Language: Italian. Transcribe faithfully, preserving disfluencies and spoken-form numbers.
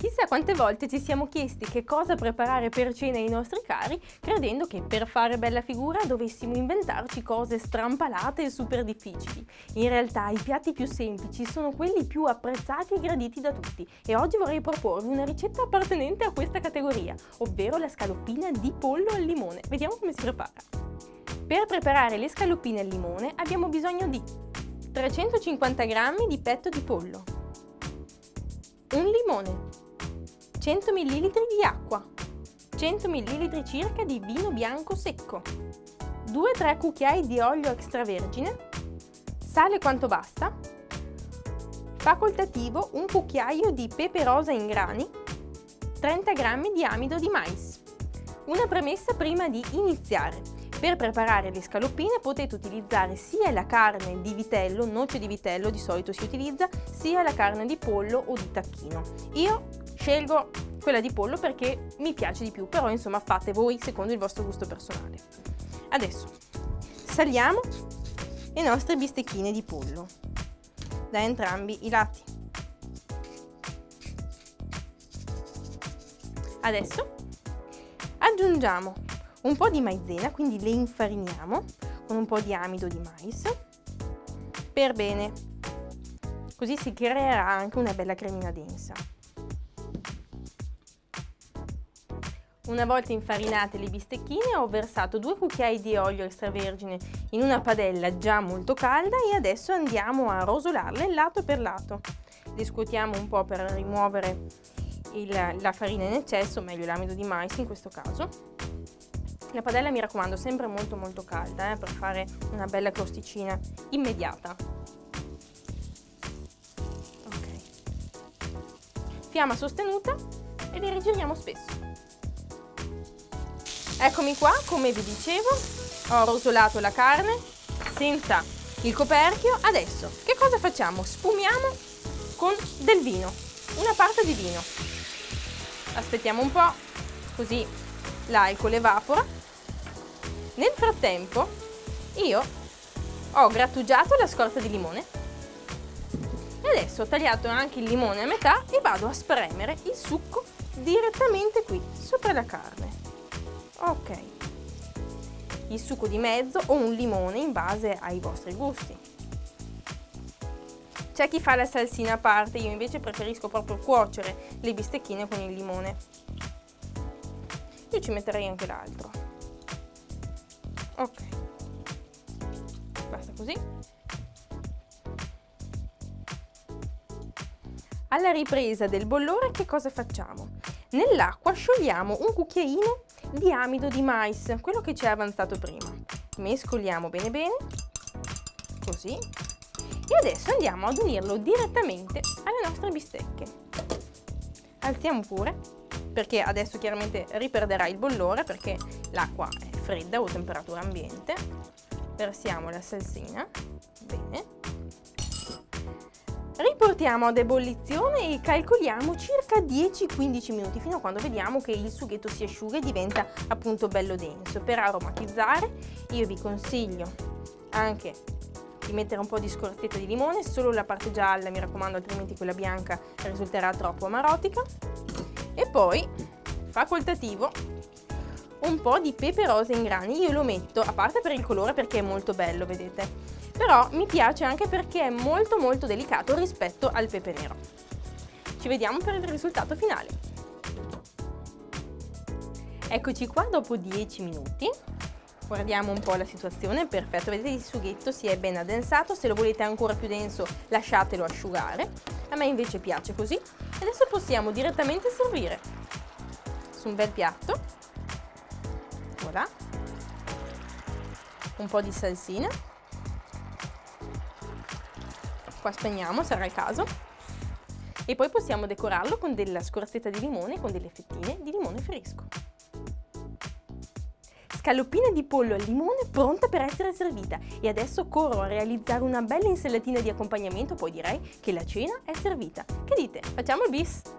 Chissà quante volte ci siamo chiesti che cosa preparare per cena ai nostri cari, credendo che per fare bella figura dovessimo inventarci cose strampalate e super difficili. In realtà i piatti più semplici sono quelli più apprezzati e graditi da tutti e oggi vorrei proporvi una ricetta appartenente a questa categoria, ovvero la scaloppina di pollo al limone. Vediamo come si prepara. Per preparare le scaloppine al limone abbiamo bisogno di trecentocinquanta grammi di petto di pollo, un limone, cento millilitri di acqua, cento millilitri circa di vino bianco secco, due tre cucchiai di olio extravergine, sale quanto basta, facoltativo un cucchiaio di pepe rosa in grani, trenta grammi di amido di mais. Una premessa prima di iniziare. Per preparare le scaloppine potete utilizzare sia la carne di vitello, noce di vitello di solito si utilizza, sia la carne di pollo o di tacchino. Io scelgo quella di pollo perché mi piace di più, però insomma fate voi secondo il vostro gusto personale. Adesso saliamo le nostre bistecchine di pollo da entrambi i lati. Adesso aggiungiamo un po' di maizena, quindi le infariniamo con un po' di amido di mais per bene, così si creerà anche una bella cremina densa. Una volta infarinate le bistecchine ho versato due cucchiai di olio extravergine in una padella già molto calda e adesso andiamo a rosolarle lato per lato. Le scuotiamo un po' per rimuovere il, la farina in eccesso, meglio l'amido di mais in questo caso. La padella, mi raccomando, sempre molto molto calda eh, per fare una bella crosticina immediata. Ok. Fiamma sostenuta e le rigiriamo spesso. Eccomi qua, come vi dicevo, ho rosolato la carne senza il coperchio. Adesso che cosa facciamo? Sfumiamo con del vino, una parte di vino. Aspettiamo un po', così l'alcol evapora. Nel frattempo io ho grattugiato la scorza di limone e adesso ho tagliato anche il limone a metà e vado a spremere il succo direttamente qui sopra la carne. Ok, il succo di mezzo o un limone in base ai vostri gusti. C'è chi fa la salsina a parte, io invece preferisco proprio cuocere le bistecchine con il limone. Io ci metterei anche l'altro. Ok, basta così. Alla ripresa del bollore che cosa facciamo? Nell'acqua sciogliamo un cucchiaino di amido di mais, quello che ci è avanzato prima. Mescoliamo bene bene, così. E adesso andiamo ad unirlo direttamente alle nostre bistecche. Alziamo pure, perché adesso chiaramente riperderà il bollore perché l'acqua è fredda o temperatura ambiente. Versiamo la salsina, bene. Riportiamo ad ebollizione e calcoliamo circa dieci quindici minuti fino a quando vediamo che il sughetto si asciuga e diventa appunto bello denso. Per aromatizzare io vi consiglio anche di mettere un po' di scorzetta di limone, solo la parte gialla mi raccomando, altrimenti quella bianca risulterà troppo amarotica. E poi facoltativo un po' di pepe rosa in grani. Io lo metto a parte per il colore perché è molto bello, vedete, però mi piace anche perché è molto molto delicato rispetto al pepe nero. Ci vediamo per il risultato finale. Eccoci qua dopo dieci minuti. Guardiamo un po' la situazione, perfetto, vedete il sughetto si è ben addensato, se lo volete ancora più denso lasciatelo asciugare, a me invece piace così. Adesso possiamo direttamente servire su un bel piatto, voilà, un po' di salsina, qua spegniamo, sarà il caso, e poi possiamo decorarlo con della scorzetta di limone e con delle fettine di limone fresco. Scaloppina di pollo al limone pronta per essere servita e adesso corro a realizzare una bella insalatina di accompagnamento, poi direi che la cena è servita. Che dite? Facciamo il bis?